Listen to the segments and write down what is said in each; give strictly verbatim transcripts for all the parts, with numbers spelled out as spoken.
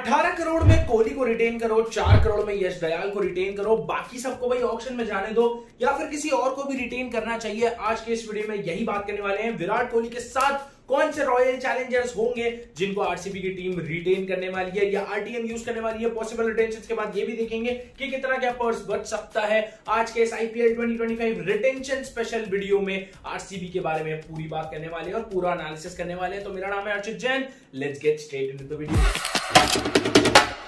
अठारह करोड़ में कोहली को रिटेन करो, चार करोड़ में यश दयाल को रिटेन करो, बाकी सबको भाई ऑक्शन में जाने दो या फिर किसी और को भी रिटेन करना चाहिए। आज के इस वीडियो में यही बात करने वाले हैं। विराट कोहली के साथ कौन से रॉयल चैलेंजर्स होंगे जिनको आरसीबी की टीम रिटेन करने वाली है या आरटीएम यूज करने वाली है। पॉसिबल रिटेंशन के बाद ये भी देखेंगे कि कितना क्या पर्स बच सकता है। आज के इस IPL twenty twenty five retention special video में आरसीबी के बारे में पूरी बात करने वाले हैं और पूरा एनालिसिस करने वाले हैं। तो मेरा नाम है Archit Jain. Let's get straight into the video.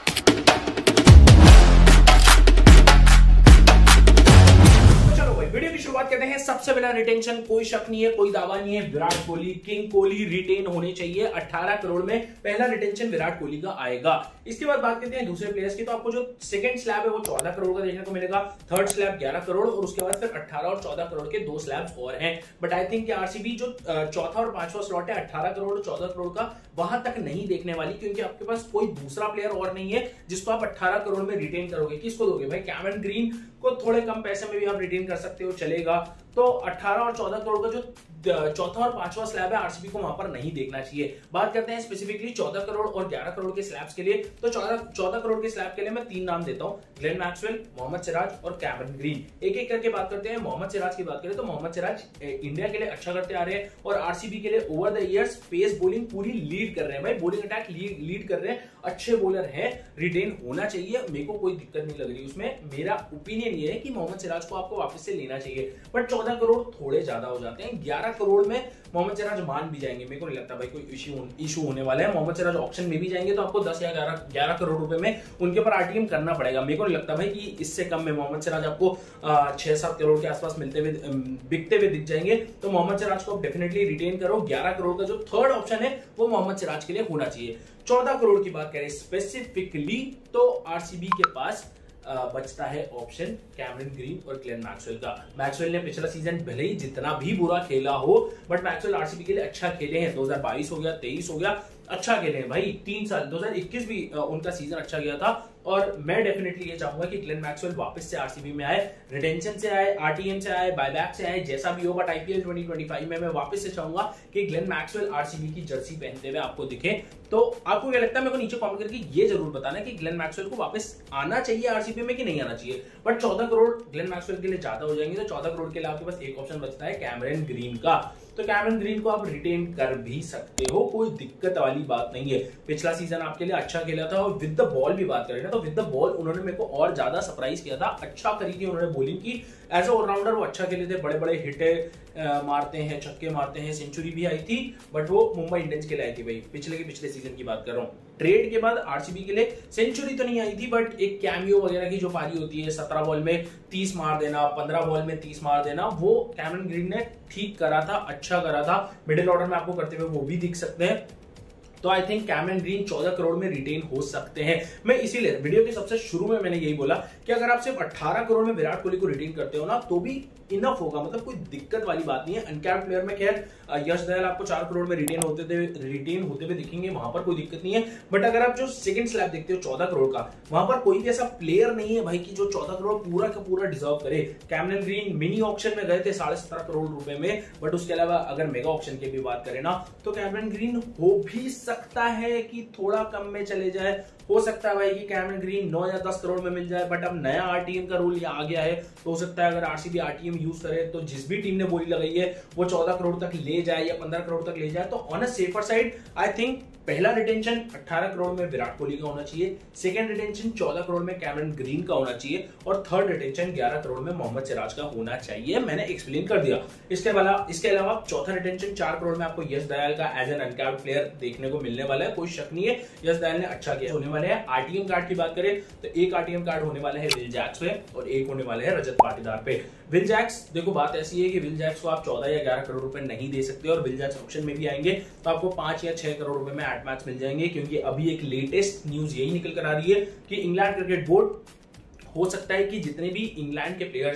Video की शुरुआत करते हैं। सबसे पहला रिटेंशन, कोई शक नहीं है, कोई दावा नहीं है, विराट कोहली, किंग कोहली रिटेन होने चाहिए। अठारह करोड़ में पहला रिटेंशन विराट कोहली का आएगा। इसके बाद बात करते हैं दूसरे प्लेयर्स की। तो आपको जो सेकंड स्लैब है वो चौदह करोड़ का देखने को मिलेगा, थर्ड स्लैब ग्यारह करोड़ और उसके बाद फिर अठारह और चौदह करोड़ के दो स्लैब्स और हैं। बट आई थिंक आरसीबी जो चौथा और पांचवा स्लॉट है अठारह करोड़ और चौदह करोड़ का, वहां तक नहीं देखने वाली, क्योंकि आपके पास कोई दूसरा प्लेयर और नहीं है जिसको आप अठारह करोड़ में रिटेन करोगे। किसको दोगे भाई? कैमरन ग्रीन को थोड़े कम पैसे में भी आप रिटेन कर सकते हो, चलेगा। तो अठारह और चौदह करोड़ का जो चौथा और पांचवा स्लैब है आरसीबी को वहां पर नहीं देखना चाहिए। बात करते हैं स्पेसिफिकली चौदह करोड़ और ग्यारह करोड़ के स्लैब्स के लिए। तो चौदह करोड़ के स्लैब के लिए मैं तीन नाम देता हूं, ग्लेन मैक्सवेल, मोहम्मद सिराज और कैमरन ग्रीन। एक एक करके बात करते हैं। मोहम्मद सिराज की बात करें तो मोहम्मद सिराज इंडिया के लिए अच्छा करते आ रहे हैं और आरसीबी के लिए over the years pace bowling पूरी लीड कर रहे हैं भाई, बॉलिंग अटैक लीड कर रहे हैं, अच्छे बॉलर हैं, रिटेन होना चाहिए। मेरे को कोई दिक्कत नहीं लग रही उसमें। मेरा ओपिनियन ये है कि मोहम्मद सिराज को आपको वापस से लेना चाहिए, बट चौदह करोड़ थोड़े ज्यादा हो जाते हैं। ग्यारह करोड़ में मोहम्मद सिराज मान भी जाएंगे, मेरे को नहीं लगता भाई कोई इशू इशू होने वाला है। मोहम्मद सिराज ऑक्शन में भी जाएंगे तो आपको दस या ग्यारह करोड़ रुपए में उनके ऊपर आरटीएम करना पड़ेगा। मेरे को नहीं लगता भाई कि इससे कम में मोहम्मद सिराज आपको छह सात करोड़ के आसपास मिलते हुए बिकते हुए दिख जाएंगे। तो मोहम्मद सिराज को डेफिनेटली रिटेन करो। ग्यारह करोड़ का जो थर्ड ऑप्शन है वो मोहम्मद सिराज के लिए होना चाहिए। चौदह करोड़ की बात करें स्पेसिफिकली तो आरसीबी के पास बचता है ऑप्शन कैमरन ग्रीन और ग्लेन मैक्सवेल का। मैक्सवेल ने पिछला सीजन भले ही जितना भी बुरा खेला हो, बट मैक्सवेल आरसीबी के लिए अच्छा खेले हैं। दो हज़ार बाईस हो गया, तेईस हो गया, अच्छा खेले हैं भाई। तीन साल दो हज़ार इक्कीस भी उनका सीजन अच्छा गया था और मैं डेफिनेटली ये चाहूंगा कि ग्लेन मैक्सवेल वापस से आरसीबी में आए, रिटेंशन से आए, आरटीएम से आए, बायबैक से आए, जैसा भी हो। But IPL twenty twenty five में मैं वापस से चाहूंगा कि ग्लेन मैक्सवेल आरसीबी की जर्सी पहनते हुए आपको दिखे। तो आपको क्या लगता है? मेरे को नीचे कमेंट करके ये जरूर बताना कि ग्लेन मैक्सवेल को वापस आना चाहिए आरसीबी में कि नहीं आना चाहिए। बट चौदह करोड़ ग्लेन मैक्सवेल के लिए ज्यादा हो जाएंगे, तो चौदह करोड़ के लिए आपके पास एक ऑप्शन बचता है कैमरन ग्रीन का। तो कैमरन ग्रीन को आप रिटेन कर भी सकते हो, कोई दिक्कत वाली बात नहीं है। पिछला सीजन आपके लिए अच्छा खेला था और विद द बॉल भी बात करें ना तो विद द बॉल उन्होंने मेरे को और ज्यादा सरप्राइज किया था। अच्छा करी थी उन्होंने बॉलिंग की, एज ए ऑलराउंडर वो अच्छा खेले थे, बड़े बड़े हिटे मारते हैं, छक्के मारते हैं, सेंचुरी भी आई थी। बट वो मुंबई इंडियंस के लिए आई थी भाई, पिछले के पिछले सीजन की बात कर रहा हूँ। ट्रेड के बाद आरसीबी के लिए सेंचुरी तो नहीं आई थी, बट एक कैमियो वगैरह की जो पारी होती है, सत्रह बॉल में तीस मार देना, पंद्रह बॉल में तीस मार देना, वो कैमरन ग्रीन ने ठीक करा था, अच्छा करा था। मिडिल ऑर्डर में आपको करते हुए वो भी दिख सकते हैं। तो आई थिंक कैमरन ग्रीन चौदह करोड़ में रिटेन हो सकते हैं। मैं इसीलिए वीडियो के सबसे शुरू में मैंने यही बोला कि अगर आप सिर्फ अठारह करोड़ में विराट कोहली को रिटेन करते हो ना तो भी इनफ होगा, मतलब कोई दिक्कत वाली बात नहीं है। अनकैप्ड प्लेयर में खैर यश दयाल आपको चार करोड़ में रिटेन होते थे रिटेन होते हुए दिखेंगे, वहां पर कोई दिक्कत नहीं है। बट अगर आप जो सेकंड स्लैब देखते हो चौदह करोड़ का, वहां पर कोई भी ऐसा प्लेयर नहीं है भाई कि जो चौदह करोड़ पूरा का पूरा डिजर्व करे। कैमरन ग्रीन मिनी ऑक्शन में गए थे साढ़े सत्रह करोड़ रुपए में, बट उसके अलावा अगर मेगा ऑक्शन की भी बात करें ना तो कैमरन ग्रीन हो भी सकता है कि थोड़ा कम में चले जाए। हो सकता है भाई कि कैमरन ग्रीन नौ या दस करोड़ में मिल जाए, बट अब नया आरटीएम का रूल आ गया है तो हो सकता है अगर आरसीबी आरटीएम यूज करे तो जिस भी टीम ने बोली लगाई है वो चौदह करोड़ तक ले जाए या पंद्रह करोड़ तक ले जाए। तो on a safer side I think पहला रिटेंशन अठारह करोड़ में विराट कोहली का होना चाहिए, सेकंड रिटेंशन चौदह करोड़ में कैमरन ग्रीन का होना चाहिए और थर्ड रिटेंशन ग्यारह करोड़ में मोहम्मद सिराज का होना चाहिए। मैंने एक्सप्लेन कर दिया। इसके अलावा इसके अलावा चौथा रिटेंशन चार करोड़ में आपको यश दयाल का एज एन अनकैप्ड प्लेयर देखने को मिलने वाला है, कोई शक नहीं है। यश दयाल ने अच्छा किया होने वाले हैं। आरटीएम कार्ड की बात करें तो एक आरटीएम कार्ड होने वाला है विल जैक्स पे और एक होने वाले है रजत पाटीदार पे। विल जैक्स, देखो बात ऐसी है कि विल जैक्स को आप चौदह या ग्यारह करोड़ रुपए नहीं दे सकते और विल जैक्स ऑप्शन में भी आएंगे तो आपको पांच या छह करोड़ रुपए में एट मैच मिल जाएंगे, क्योंकि अभी एक लेटेस्ट न्यूज यही निकल कर आ रही है कि इंग्लैंड क्रिकेट बोर्ड हो सकता है कि जितने भी इंग्लैंड के प्लेयर्स हैं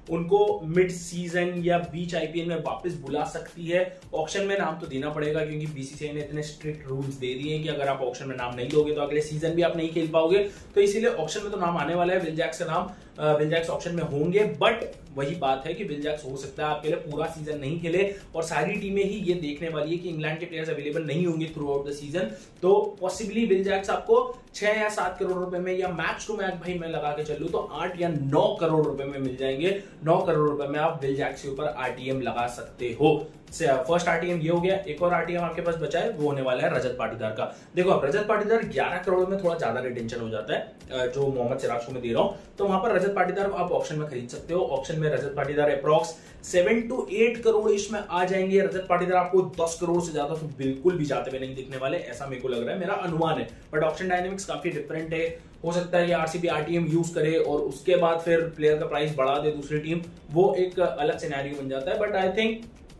उनको मिड सीजन या बीच आईपीएल में वापस बुला सकती है। ऑक्शन में नाम तो देना पड़ेगा क्योंकि बीसीसीआई ने इतने स्ट्रिक्ट रूल्स दे दिए हैं कि अगर आप ऑक्शन में नाम नहीं दोगे तो अगले सीजन भी आप नहीं खेल पाओगे। तो इसीलिए ऑक्शन में तो नाम आने वाला है, विल जैक्स का नाम विल जैक्स ऑप्शन में होंगे। बट वही बात है कि विल जैक्स हो सकता है आपके लिए पूरा सीजन नहीं खेले और सारी टीमें ही ये देखने वाली है कि इंग्लैंड के प्लेयर्स अवेलेबल नहीं होंगे थ्रू आउट द सीजन। तो पॉसिबली विल जैक्स आपको छह या सात करोड़ रुपए में या मैक्स टू मैक्स भाई मैं लगा के चलूं तो आठ या नौ करोड़ रुपए में मिल जाएंगे। नौ करोड़ रुपए में आप विल जैक्स के ऊपर आरटीएम लगा सकते हो। फर्स्ट आरटीएम ये हो गया। एक और आरटीएम आपके पास बचा है, वो होने वाला है रजत पाटीदार का। देखो अब रजत पाटीदार ग्यारह करोड़ में थोड़ा ज्यादा रिटेंशन हो जाता है जो मोहम्मद सिराज को मैं दे रहा हूं, तो वहां पर रजत पाटीदार आप ऑप्शन में खरीद सकते हो। ऑप्शन में Rajat Patidar approx seven to eight crore इसमें आ जाएंगे। रजत पाटीदार आपको दस करोड़ से ज्यादा तो बिल्कुल भी जाते हुए नहीं दिखने वाले, ऐसा मेरे को लग रहा है, मेरा अनुमान है। बट ऑप्शन डायनेमिक्स काफी डिफरेंट है, हो सकता है कि आरसीबी आरटीएम यूज करे और उसके बाद फिर प्लेयर का प्राइस बढ़ा दे दूसरी टीम, वो एक अलग सिनेरियो बन जाता है। But I think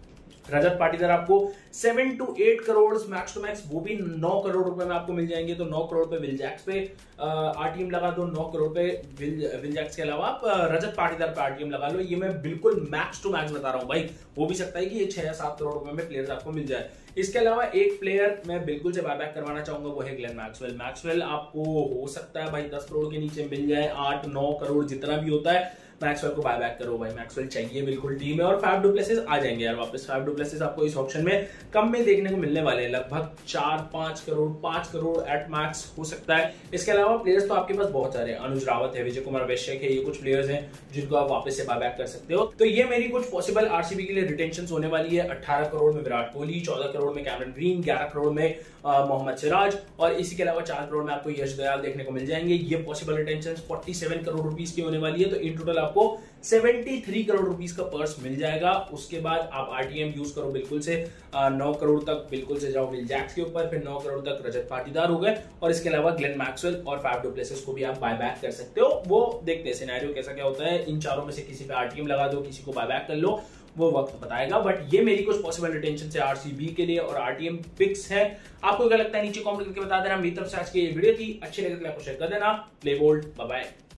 Rajat Patidar आपको seven to eight crore max to max, वो भी नौ करोड़ रुपए में आपको मिल जाएंगे। तो नौ करोड़ पे विल जैक्स पे आरटीएम लगा दो, नौ करोड़ पे विल विल जैक्स के अलावा आप रजत पाटीदार पे आरटीएम लगा लो। ये मैं बिल्कुल मैक्स टू मैक्स बता रहा हूं भाई, हो भी सकता है कि ये छह या सात करोड़ रुपए में प्लेयर्स आपको मिल जाए। इसके अलावा एक प्लेयर मैं बिल्कुल से बायबैक करवाना चाहूंगा, वो है ग्लेन मैक्सवेल। मैक्सवेल आपको हो सकता है भाई दस करोड़ के नीचे मिल जाए, आठ नौ करोड़ जितना भी होता है, मैक्सवेल को बायबैक करो भाई। मैक्सवेल चाहिए बिल्कुल टीम में। और फैफ डु प्लेसिस आ जाएंगे यार वापस। फैफ डु प्लेसिस आपको इस ऑप्शन में कम में देखने को मिलने वाले हैं, लगभग चार पांच करोड़ पांच करोड़ एट मैक्स हो सकता है। इसके अलावा प्लेयर्स तो आपके पास बहुत सारे हैं, अनुज रावत है, विजय कुमार वैश्य है, ये कुछ प्लेयर्स हैं जिनको आप वापस से बायबैक कर सकते हो। तो ये मेरी कुछ पॉसिबल आरसीबी के लिए रिटेंशन होने वाली है। अठारह करोड़ में विराट कोहली, चौदह करोड़ में कैमरन ग्रीन, ग्यारह करोड़ में मोहम्मद सिराज और इसी के अलावा चार करोड़ में आपको यश दयाल देखने को मिल जाएंगे। ये पॉसिबल रिटेंशन सैंतालीस करोड़ रुपीस की होने वाली है। तो इन टोटल आपको तिहत्तर करोड़ रुपीस का पर्स मिल जाएगा। उसके बाद आप आरटीएम यूज करो बिल्कुल से नौ करोड़ तक, बिल्कुल से जाओ विल जैक्स के ऊपर, फिर नौ करोड़ तक रजत पाटीदार हो गए और इसके अलावा ग्लेन मैक्सवेल और फैफ डु प्लेसिस को भी आप बायबैक कर सकते हो। वो देखते हैं सिनेरियो कैसा क्या होता है। इन चारों में से किसी पे आरटीएम लगा दो, किसी को बायबैक कर लो, वो वक्त बताएगा। बट ये मेरी कुछ पॉसिबल रिटेंशन से आरसीबी के लिए और आरटीएम पिक्स है। आपको क्या लगता है नीचे कमेंट करके बता देना। मेरी तरफ से आज की ये वीडियो थी, अच्छी लगे तो आपको शेयर कर देना। Play bold, bye bye.